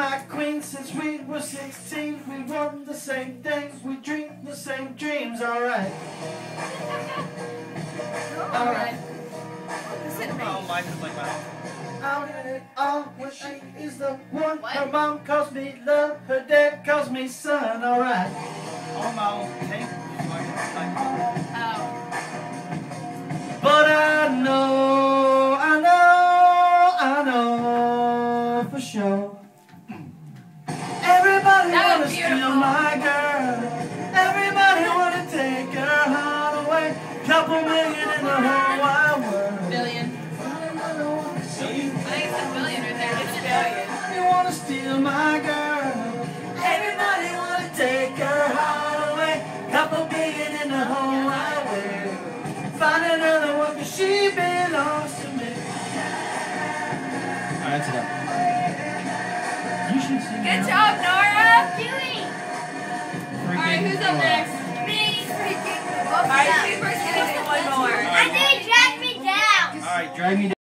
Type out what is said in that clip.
my queen since we were 16. We want the same things, we dream the same dreams. Alright. Alright. Oh, Mike is like that. I'll get it all when she is the one. Her mom calls me love, her dad calls me son. Alright. Oh, no. Take. But I know for sure. Everybody wanna steal my girl. Everybody wanna take her heart away. Couple million in the whole wide world. Billion. I think it's a billion right there. It's a billion. Everybody wanna steal my girl. Everybody wanna take her heart away. Couple billion in the whole wide world. Find another one 'cause she belongs to me. Alright, that's enough. You should sing. Good job, Nora. Alright, who's up next? Me. Alright, who's gonna do one more? I think drag me down. Alright, drag me down.